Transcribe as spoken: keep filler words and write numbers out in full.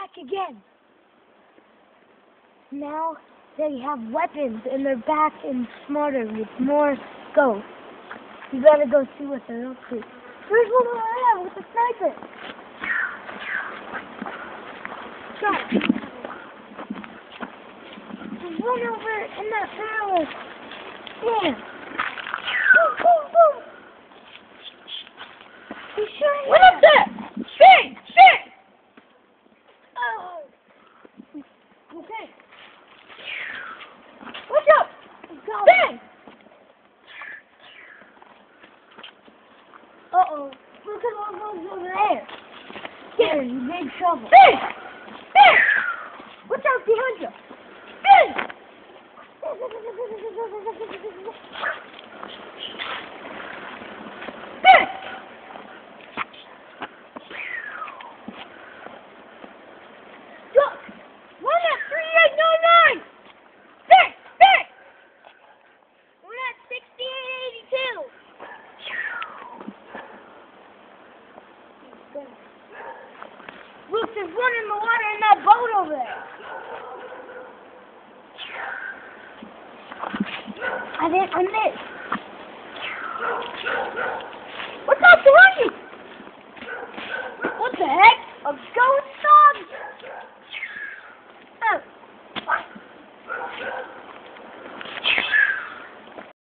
back again. Now they have weapons and they're back and smarter with more ghosts. We gotta go see what they're up to. There's one over there with the sniper. Got it. There's one over in that palace. Yeah. Boom, boom, boom. He's shooting. What is that? Shit! Shit! Oh. Okay. Watch out! Go. Bang! Uh-oh. Look at all those over there. You're in big trouble. Bang! Bang! Watch out behind you! Bang! Bang! Look! One at thirty-eight ninety-nine! Bang! Bang! One at sixty-eight eighty-two! Look, there's one in the water in that boat over there. I didn't, I missed. What's out behind you? What the heck? A ghost dog?